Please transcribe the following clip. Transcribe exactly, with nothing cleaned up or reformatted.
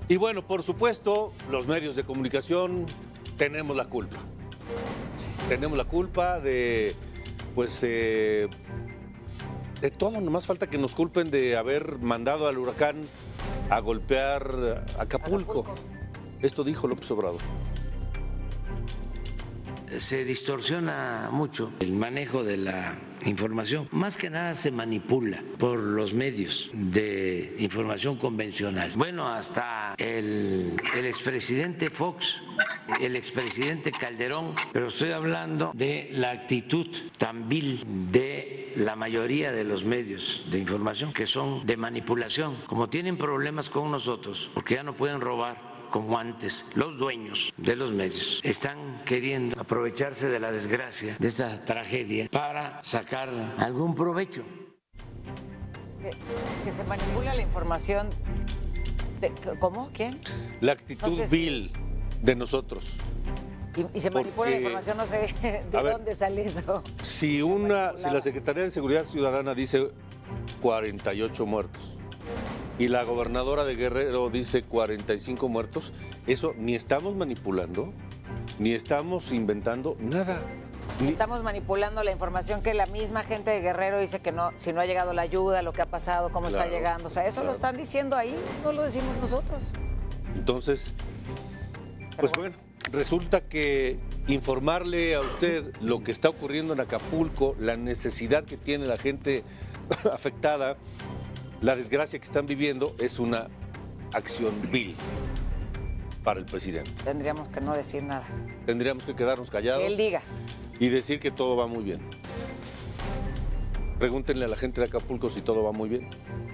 Y bueno, por supuesto, los medios de comunicación tenemos la culpa. Tenemos la culpa de, pues, eh, de todo. Nomás falta que nos culpen de haber mandado al huracán a golpear Acapulco. Acapulco. Esto dijo López Obrador. Se distorsiona mucho el manejo de la información. Más que nada se manipula por los medios de información convencional. Bueno, hasta el, el expresidente Fox, el expresidente Calderón, pero estoy hablando de la actitud tan vil de la mayoría de los medios de información que son de manipulación. Como tienen problemas con nosotros, porque ya no pueden robar como antes, los dueños de los medios están queriendo aprovecharse de la desgracia, de esta tragedia, para sacar algún provecho. Que, que se manipula la información. De, ¿Cómo? ¿Quién? La actitud Entonces, vil de nosotros. Y, y se manipula Porque, la información, no sé de dónde ver, sale eso. Si, una, si la Secretaría de Seguridad Ciudadana dice cuarenta y ocho muertos, y la gobernadora de Guerrero dice cuarenta y cinco muertos, eso ni estamos manipulando, ni estamos inventando nada. Ni... Estamos manipulando la información que la misma gente de Guerrero dice que no, si no ha llegado la ayuda, lo que ha pasado, cómo claro, está llegando. O sea, eso claro. lo están diciendo ahí, no lo decimos nosotros. Entonces, pues bueno, resulta que informarle a usted lo que está ocurriendo en Acapulco, la necesidad que tiene la gente afectada, la desgracia que están viviendo, es una acción vil para el presidente. Tendríamos que no decir nada. Tendríamos que quedarnos callados. Que él diga. Y decir que todo va muy bien. Pregúntenle a la gente de Acapulco si todo va muy bien.